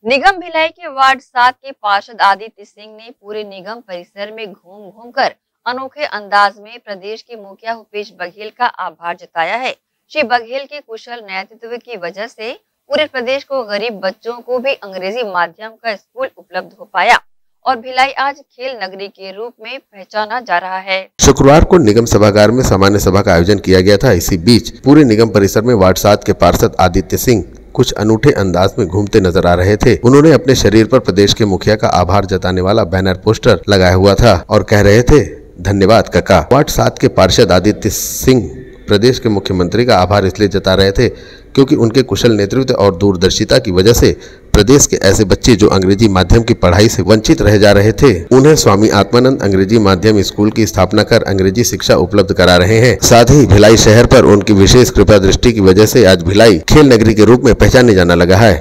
निगम भिलाई के वार्ड 7 के पार्षद आदित्य सिंह ने पूरे निगम परिसर में घूम घूम कर अनोखे अंदाज में प्रदेश के मुखिया भूपेश बघेल का आभार जताया है। श्री बघेल के कुशल नेतृत्व की वजह से पूरे प्रदेश को गरीब बच्चों को भी अंग्रेजी माध्यम का स्कूल उपलब्ध हो पाया और भिलाई आज खेल नगरी के रूप में पहचाना जा रहा है। शुक्रवार को निगम सभागार में सामान्य सभा का आयोजन किया गया था। इसी बीच पूरे निगम परिसर में वार्ड 7 के पार्षद आदित्य सिंह कुछ अनूठे अंदाज में घूमते नजर आ रहे थे। उन्होंने अपने शरीर पर प्रदेश के मुखिया का आभार जताने वाला बैनर पोस्टर लगाया हुआ था और कह रहे थे, धन्यवाद काका। वार्ड 7 के पार्षद आदित्य सिंह प्रदेश के मुख्यमंत्री का आभार इसलिए जता रहे थे क्योंकि उनके कुशल नेतृत्व और दूरदर्शिता की वजह से प्रदेश के ऐसे बच्चे जो अंग्रेजी माध्यम की पढ़ाई से वंचित रह जा रहे थे, उन्हें स्वामी आत्मानंद अंग्रेजी माध्यम स्कूल की स्थापना कर अंग्रेजी शिक्षा उपलब्ध करा रहे हैं। साथ ही भिलाई शहर पर उनकी विशेष कृपा दृष्टि की वजह से आज भिलाई खेल नगरी के रूप में पहचाने जाना लगा है।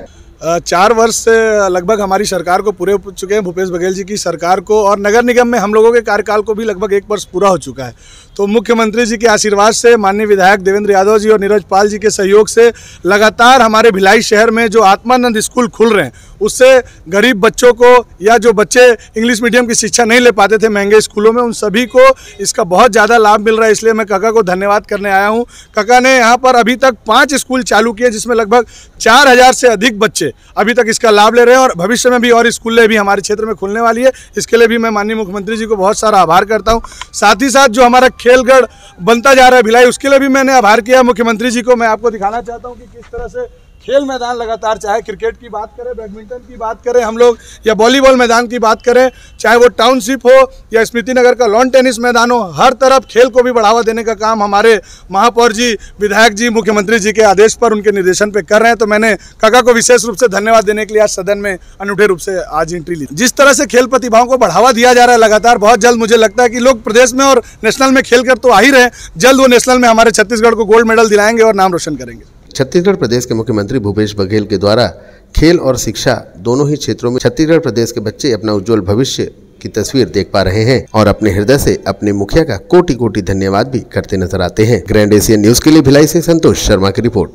4 वर्ष से लगभग हमारी सरकार को पूरे हो चुके हैं, भूपेश बघेल जी की सरकार को, और नगर निगम में हम लोगों के कार्यकाल को भी लगभग 1 वर्ष पूरा हो चुका है। तो मुख्यमंत्री जी के आशीर्वाद से, माननीय विधायक देवेंद्र यादव जी और नीरज पाल जी के सहयोग से लगातार हमारे भिलाई शहर में जो आत्मानंद स्कूल खुल रहे हैं, उससे गरीब बच्चों को या जो बच्चे इंग्लिश मीडियम की शिक्षा नहीं ले पाते थे महंगे स्कूलों में, उन सभी को इसका बहुत ज़्यादा लाभ मिल रहा है। इसलिए मैं काका को धन्यवाद करने आया हूँ। काका ने यहाँ पर अभी तक 5 स्कूल चालू किए जिसमें लगभग 4000 से अधिक बच्चे अभी तक इसका लाभ ले रहे हैं और भविष्य में भी और स्कूलें भी हमारे क्षेत्र में खुलने वाली है। इसके लिए भी मैं माननीय मुख्यमंत्री जी को बहुत सारा आभार करता हूँ। साथ ही साथ जो हमारा खेलगढ़ बनता जा रहा है भिलाई, उसके लिए भी मैंने आभार किया मुख्यमंत्री जी को। मैं आपको दिखाना चाहता हूँ कि किस तरह से खेल मैदान लगातार, चाहे क्रिकेट की बात करें, बैडमिंटन की बात करें हम लोग, या वॉलीबॉल मैदान की बात करें, चाहे वो टाउनशिप हो या स्मृति नगर का लॉन टेनिस मैदान हो, हर तरफ खेल को भी बढ़ावा देने का काम हमारे महापौर जी, विधायक जी, मुख्यमंत्री जी के आदेश पर, उनके निर्देशन पे कर रहे हैं। तो मैंने काका को विशेष रूप से धन्यवाद देने के लिए आज सदन में अनूठे रूप से आज एंट्री ली। जिस तरह से खेल प्रतिभाओं को बढ़ावा दिया जा रहा है लगातार, बहुत जल्द मुझे लगता है कि लोग प्रदेश में और नेशनल में खेल कर तो आ ही रहे हैं, जल्द वो नेशनल में हमारे छत्तीसगढ़ को गोल्ड मेडल दिलाएंगे और नाम रोशन करेंगे। छत्तीसगढ़ प्रदेश के मुख्यमंत्री भूपेश बघेल के द्वारा खेल और शिक्षा दोनों ही क्षेत्रों में छत्तीसगढ़ प्रदेश के बच्चे अपना उज्जवल भविष्य की तस्वीर देख पा रहे हैं और अपने हृदय से अपने मुखिया का कोटि कोटि धन्यवाद भी करते नजर आते हैं। ग्रैंड एशियन न्यूज के लिए भिलाई से संतोष शर्मा की रिपोर्ट।